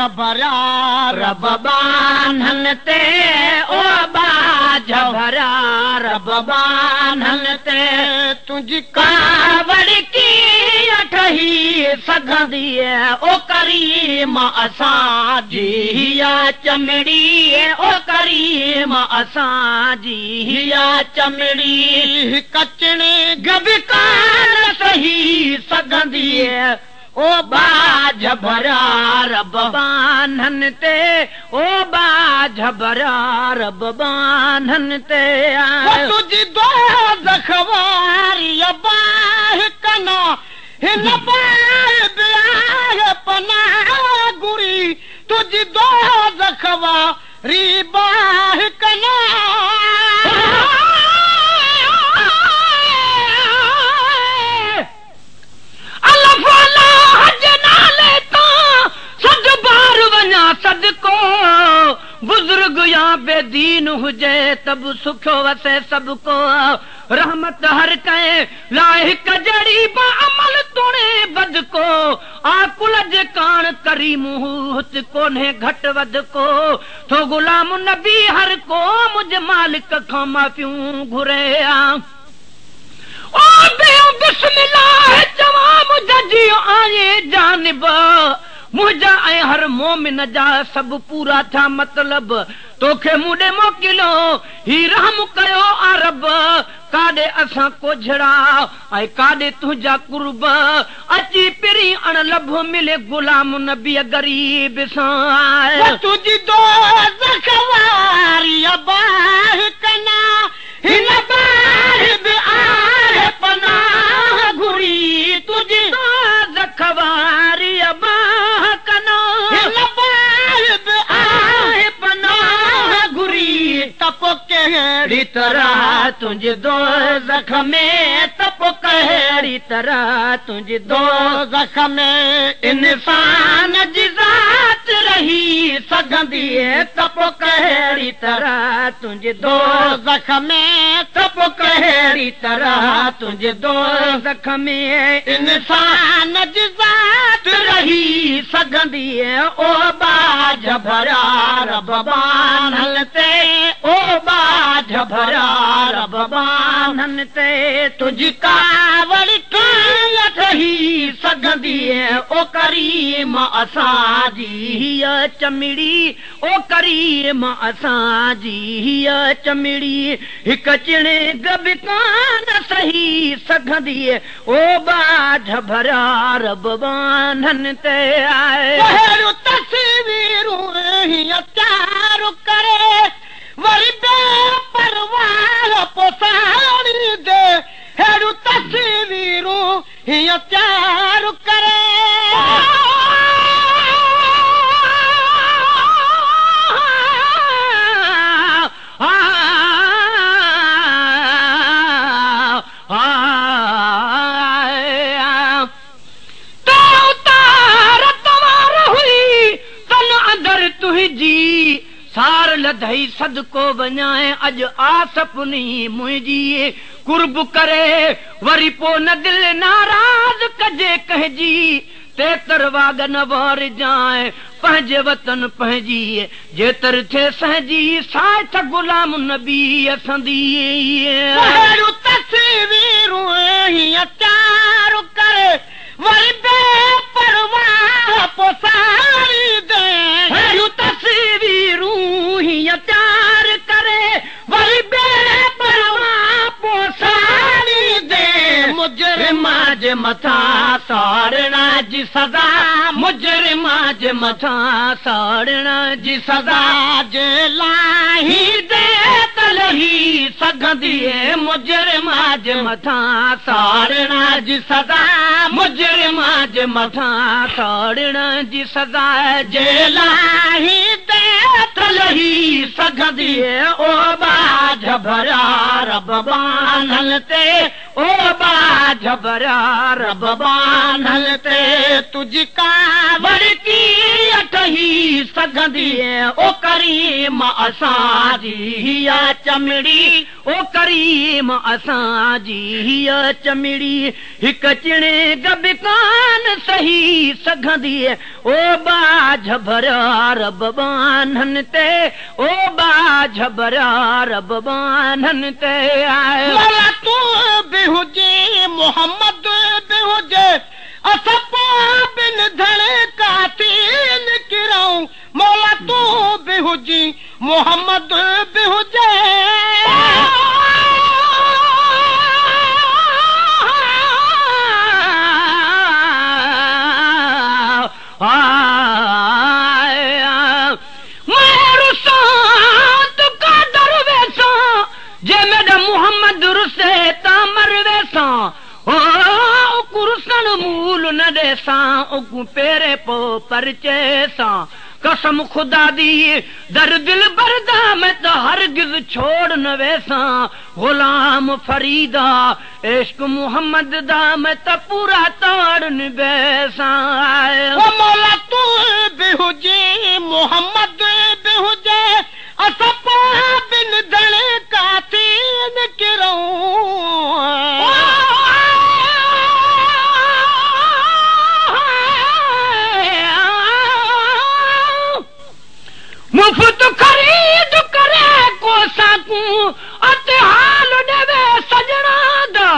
भरिया रब बान्हन ते ओ बाज भरिया रब बान्हन ते तुझी कावड़ की ठही सघंदी ओ करीम असांजी हिया चमड़ी ओ करीम असांजी हिया चमड़ी कचणे गबकान सही सघंदी ओ बाज भरिया रब बान्हन ते ओ बाज भरिया रब बान्हन ते तुझी दोज़ख वारी बाह कना हिन बाह पनाह गुरी तुझी दोज़ख वारी बाह कना सदको बुजुर्ग या बेदीन हुजे तब सुखो वसे सबको रहमत हर कहे लाहिक जड़ी बा अमल तुणे बद को आकुल जे कान करी मुहत कोन्हे घट वद को तो गुलाम नबी हर को मुझ मालिक खां माफियूं घुरे आ ओ बिस्मिल्लाह जवा मुझ जी आए जानिब मुझा ऐं हर मोमिन जा सब पूरा था मतलब तोखे मुडे मोकिलो ही रहम कयो अरब काडे असां कोझड़ा ऐं काडे तुझा कुर्ब अची पिरी अण लभ मिले गुलाम नबी गरीब सां तुझी दोज़ख वारी बाह कना हिन बाह बि आहे पनाह घुरी तुझी दोज़ख वारी बाह कना हिन बाह बि आहे पनाह घुरी तप कहिड़ी तरह तुंहिंजे दोज़ख में तप कहिड़ी तरह तुंहिंजे दोज़ख में इंसान जी ज़ात रही सघंदी तप कहिड़ी तरह तुंहिंजे दोज़ख में तप कहिड़ी तरह तुंहिंजे दोज़ख में इंसान जी ज़ात रही सघंदी ओ बाज भरिया रब बान्हन ते ओ बाज भरिया रब बान्हन ते तुझी कावड़ ठही सघंदी ओ करीम असांजी हिया चमड़ी ओ करीम असांजी हिया चमड़ी हिक चिणे गबकान सही सघंदी ओ बाज भरिया रब बान्हन ते आए तस्वीरूं हीअं प्यार करे वरी बेपरवाह पोसाणी दे हेड़ू तस्वीरूं हीअं प्यार करे सार लधई सदको वञाए अज आसपनी मुंहिंजी कुर्ब करे वरी पो न दिल नाराज कजे कहजी तेतर वाग न वार जाए पंहिंजे वतन पंहिंजी जेतर थे सहजी साथ गुलाम नबी असंदी तस्वीरूं हीअं प्यार करे वरी बेपरवाह पोसारी दे तस्वीरूं हीअं प्यार करे वरी बेपरवाह पोसारी दे मुजरिमा जे मथां साड़ना जी सज़ा मुजरिमा जे मथां साड़ना जी सज़ा जे लाही दे तलही सघंदी मुजरिमा जे मथां साड़ना जी सज़ा मुजरिमा जे मथां साड़ना जी सज़ा जे लाही दे तलही सघंदी ओ बाज भरिया रब बान्हन ते ओ बाज भरिया रब बान्हन ते तुझी कावड़ की अठही सघंदी ओ करीम असांजी हीअ चमड़ी ओ करीम असांजी हीअ चमड़ी हिक चिणे गब कान सही सघंदी ओ बाझ भरिया रब बान्हन ते ओ बाझ भरिया रब बान्हन ते मौला तू बि हुजे मोहम्मद बि हुजे असपा बिन धड़े काती निकिरऊं मौला तू बि हुजी मोहम्मद बि हुजे मोहम्मद रुसे ता मरवे सां ओ कुरसन मूल न दे सां ओ पेरे पो परचे सां कसम खुदा दी दर दिल बरदा मैं तो हरगिज छोड़ न वेसां गुलाम फरीदा इश्क मोहम्मद दा मैं तो पूरा तोड़ न बेसां ओ मौला तू भी हुजे मोहम्मद भी हुजे असपा बिन धड़े काती मुफ्त खरीद करे को साकू अते हाल देवे सजना दा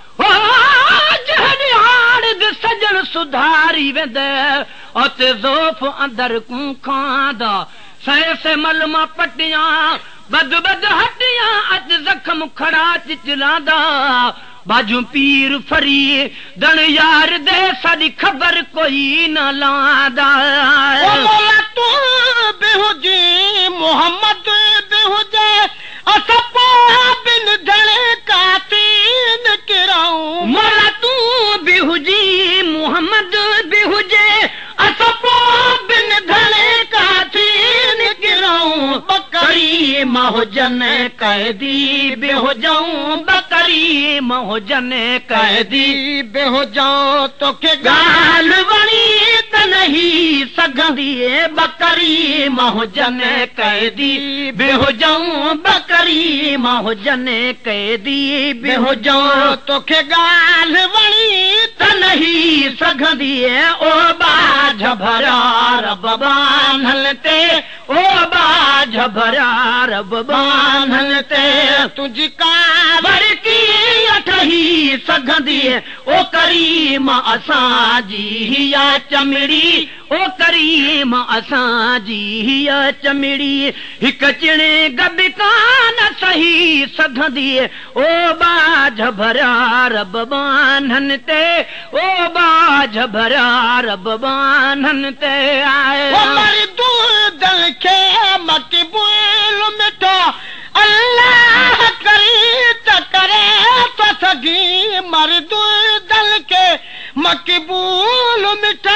जहन हाल दे सजन सुधारी वेंदे अते ज़ोफ अंदर कू खांदा सै से मलमा पटियां बद बद हटियां अज जख्म खड़ा चिचलांदा बाजू पीर फरी दण यार दे साडी खबर कोई न लांदा ओ मौला तू बि हुजे मोहम्मद बि हुजे असपा बिन धड़े काती निकिरऊं मौला तू बि हुजी मोहम्मद बि हुजे असपा बिन धड़े काती निकिरऊं बकरी महुजन कैदी बि हुजऊं बकरी महुजन कैदी बि हुजां तोखे गाल वणी त नहीं सघंदी बकरी महुजन कैदी बि हुजऊं बकरी महुजन कैदी बि हुजऊं तोखे गाल वणी त नहीं सघंदी ओ बाझ भरिया रब बान्हल ते ओ बाझ भरिया रब बान्हल ते तुझी कावर की अठही सघंदी ओ करीम असांजी हीअ चमड़ी ओ करीम असांजी हीअ चमड़ी हिक चिणे गब कान सही सघंदी ओ बाझ भरिया रब बान्हन ते ओ बाझ भरिया रब बान्हन ते दिल खे मक़बूल मिठो अल्लाह करी त करे तो सगी मर्दू दिल के मक़बूल मिठा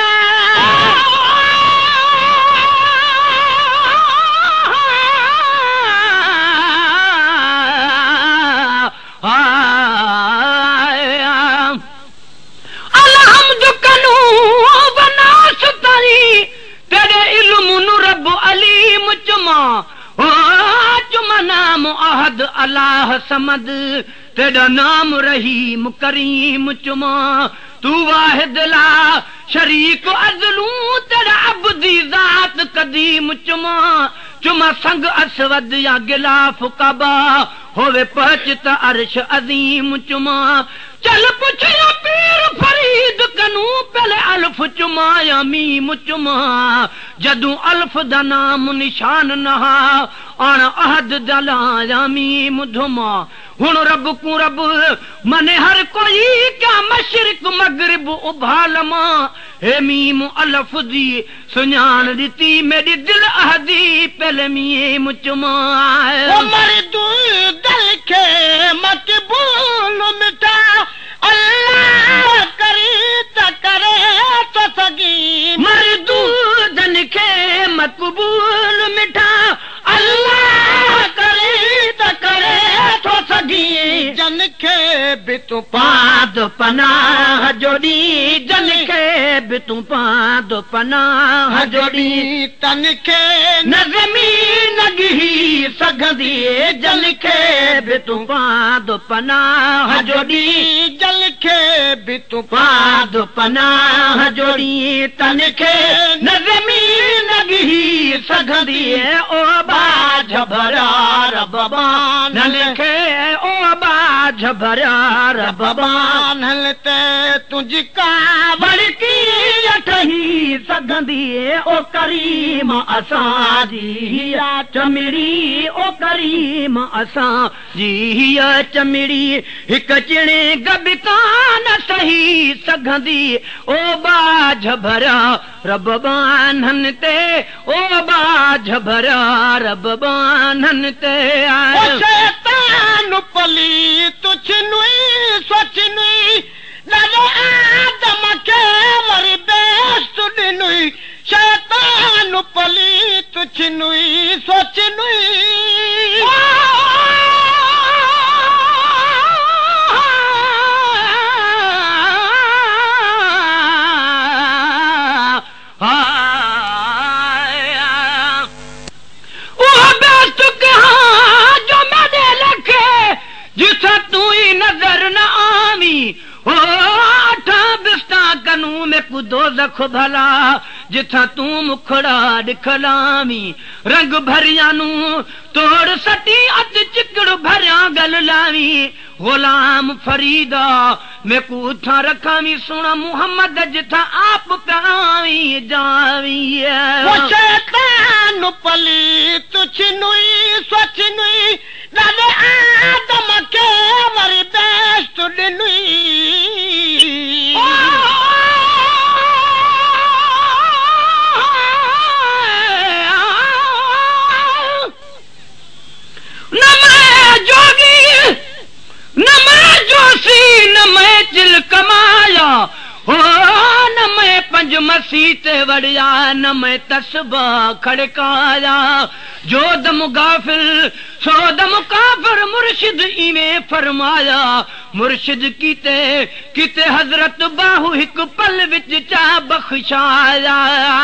अलहम्द कनू बनास तारी तेरे इल्म नु रब अलीम चुमा चुमा नाम अहद अल्लाह समद तेरा नाम रहीम करीम चुमा तू वाहिद ला शरीक अज़लू तेरा अब्दी ज़ात कदीम चुमा चुमा संग असवद या गिलाफ कबा होवे पहुंच त अर्श अजीम चुमा चल पुछया पीर फरीद कनू पहले अल्फ चुमा या मीम चुमा जदू अल्फ दा नाम निशान नहा आण अहद दला या मीम धुमा हुन रब को रब मने हर कोई क्या मशरिक मगरिब उभालमा हे मीम अल्फ दी सुञाण दिती मेरी दिल अहदी पहले मीम चुमा मर्दू दिल के मक़बूल मिठा अल्लाह करी त करे तो सगी मर्दू दिल के मक़बूल मिठा अल्लाह करी त करे तो सगी जन के भी तू पाद पनाह जोड़ी जन खे बि तूं पांदो पनाह जोड़ी तन खे न ज़मीन गिही सघंदी जल खे बि तूं पांदो पनाह जोड़ी जल खे बि तूं पांदो पनाह जोड़ी तन खे न ज़मीन गिही सघंदी ओ बाझ भरा रब बानल खे ओ बाझ भरा रब बानल ते तुंहिंजी कावड़ की ठही सघंदी ओ करीम असांजी हीअ चमिड़ी ओ करीम असांजी हीअ चमिड़ी हिकु चिणे गब कान सही सघंदी ओ बाझ भरा रब बानन ते ओ बाझ भरा रब बानन ते शैतान पली तुझ नुई सोच नुई नरे आदम खे वरी बेस्ट ॾिनुई शैतान पली तुझ नुई सोच नुई जिथा तू ही नजर न आवी ओ अठा बिस्ता कनू में कुदो जख भला जिथा तू मुखड़ा दिखलावी रंग भरिया नू तोड़ सटी अच चिकड़ भरिया गल लावी गुलाम फरीदा में कुथा रखावी सुना मुहम्मद जिथा आप प्यावी जावी शैतान पली तुझ नुई सोच नुई नरे आदम खे वरी बेस्ट ॾिनुई न मैं जोगी न मैं जोशी न मैं चिल कमाया हो न मैं पंज मसीह ते वड़िया न मैं तस्बा खड़काया जो दम गाफिल सो दम काफिर मुर्शिद इवें फरमाया मुर्शिद कीते कीते हजरत बाहु हिक पल विच चा बख्शाया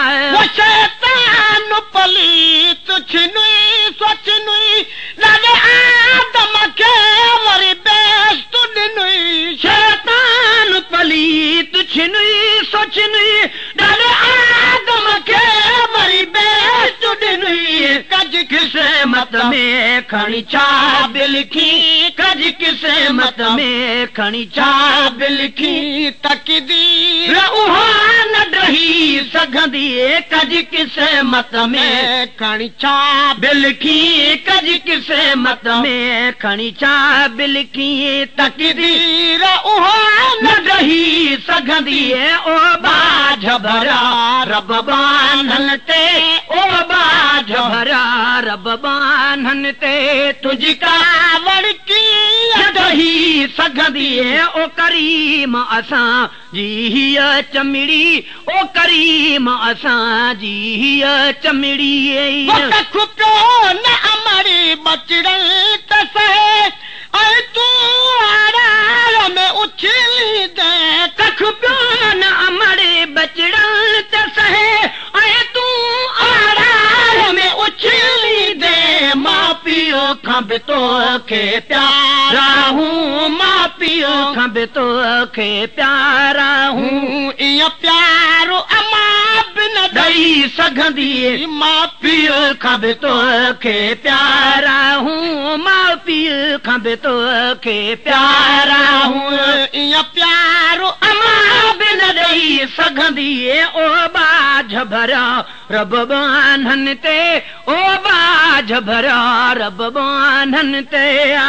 शैतान पली तुझ नुई सोच नुई नरे आदम खे वरी बेस्ट ॾिनुई शैतान पली तुझ नुई सोच नुई नरे आदम खे वरी बेस्ट ॾिनुई कज किस्मत में खणी चा बिलखी कज किस्मत में खणी चा बिलखी तकदीर उहा न ॾही सघंदी कज किस्मत में खणी चा बिलखी कज किस्मत में खणी चा बिलखी तकदीर उहा न ॾही सघंदी ओ बाझ भरा रब बानन ते ओ बाझ भरा रब बानन ते तुझी कावड़ की ॾही सघंदी ओ करीम असां जी हीअ चमिड़ी ओ करीम असां जी हीअ चमिड़ी खुपियो न अमरी बचड़न त सहे ऐं तूं आरार में उछली दे कख पियो न अमरे बचड़न त सहे ऐं तूं आरार में उछली दे मां पीओ खां बि तोखे प्यारा हूं मां पीओ खां बि तोखे प्यारा हूं ईअं प्यारो अमा बि न ॾेई सघंदी मां पीउ खां बि तोखे प्यारा हूं मां पीउ खां बि तोखे प्यारा हूं ईअं प्यारो अमा बि न ॾेई सघंदी ओ बाझ भरा रब बानन ते ओ बाझ भरा रब बानन ते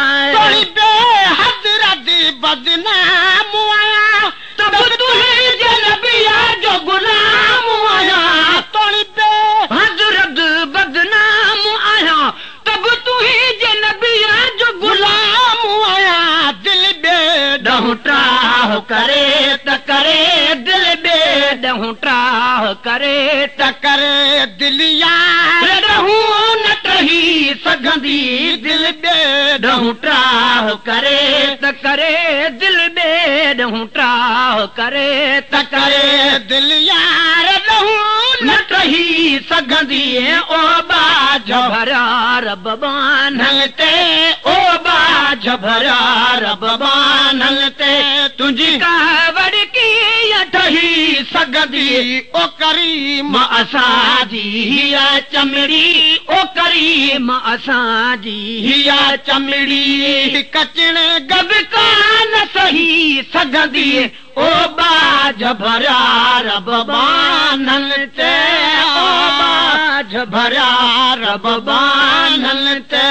हज़रत बदनाम आया तब तुंहिंजे नबिया जो गुलाम आया हज़रत बदनाम आया तब तुंहिंजे नबिया जो गुलाम आया दिल बे ॾहूं टाह करे त करे दिल बे ॾहूं टाह करे त करे दिल यार ॾहूं न टही सघंदी दिल बे ॾहूं टाह करे त करे दिल बे ॾहूं ट्राह करे त करे दिल यार ॾहूं न टही सघंदी ओ बाझ भरिया रब बानल ते ओ बाझ भरिया रब बानल ते तुंहिंजी कावड़ कीअं ठही सघंदी ओ करीम असांजी हिया चमड़ी ओ करीम असांजी हिया चमड़ी कचड़े गब कान सही सघंदी ओ बाझ भरिया रब बानल ते ओ बाझ भरिया रब बानल ते